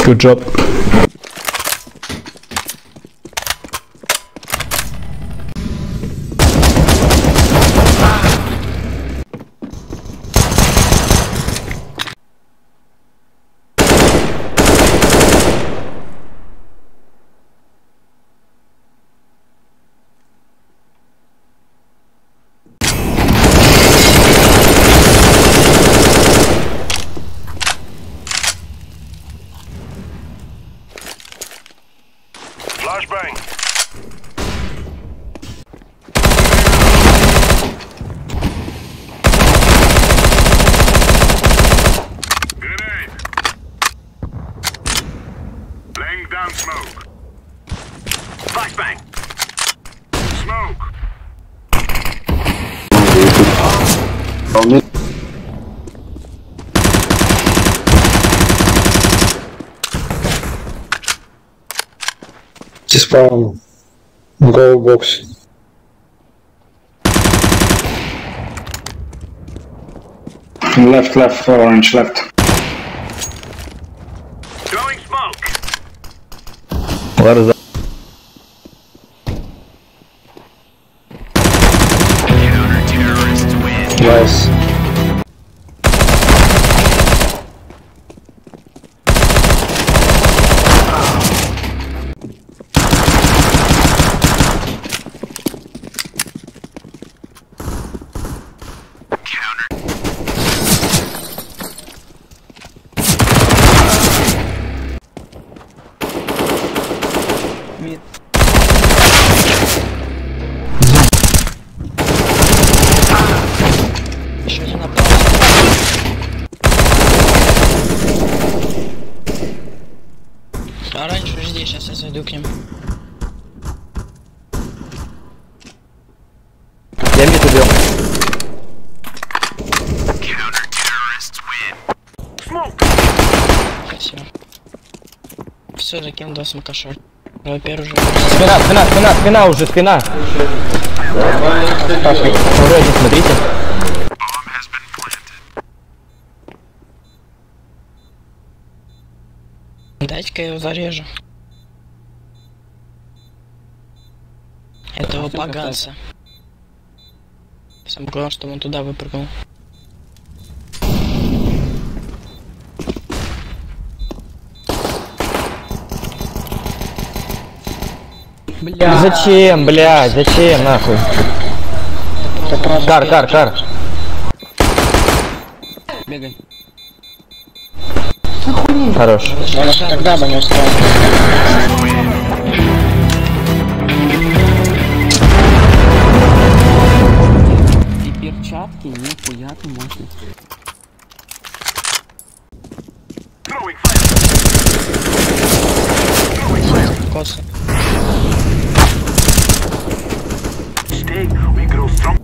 Good job. Flashbang. Grenade. Laying down smoke. Flashbang. Smoke. Spawn. Go box. Left, orange, left. Throwing smoke. What is that? Counter-terrorists win. Nice. Еще один напал. Оранжевый жди, сейчас я зайду к ним. Я мид убил. Спасибо. Все, закинул 2 смокаша. Во-первых, уже. Спина уже, спина. Вроде, смотрите. Дайте-ка я его зарежу. Этого поганца. Самое главное, чтобы он туда выпрыгнул. Бля. Зачем, блядь, зачем, нахуй? Кар. Бегай. Хорош. Тогда бы не устал. И перчатки нихуя ты мощный. Косы. Stay, we grow strong.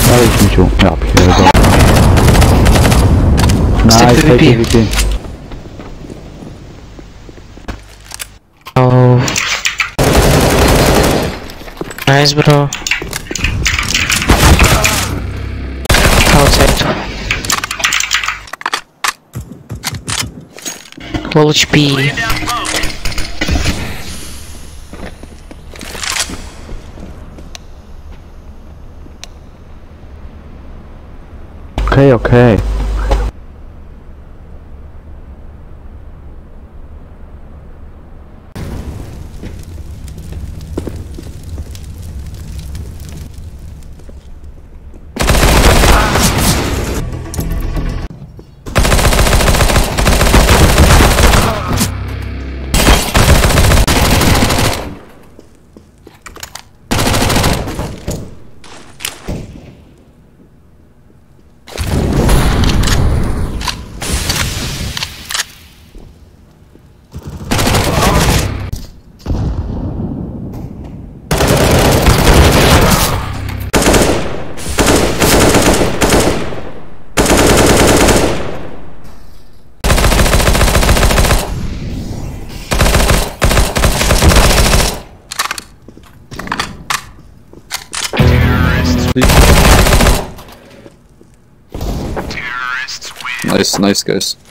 Listen to up here. Go. Nice, take PvP. Oh. Nice, bro. Outside. Full HP. Laying down smoke. Okay, okay. Terrorists win. Nice, nice guys.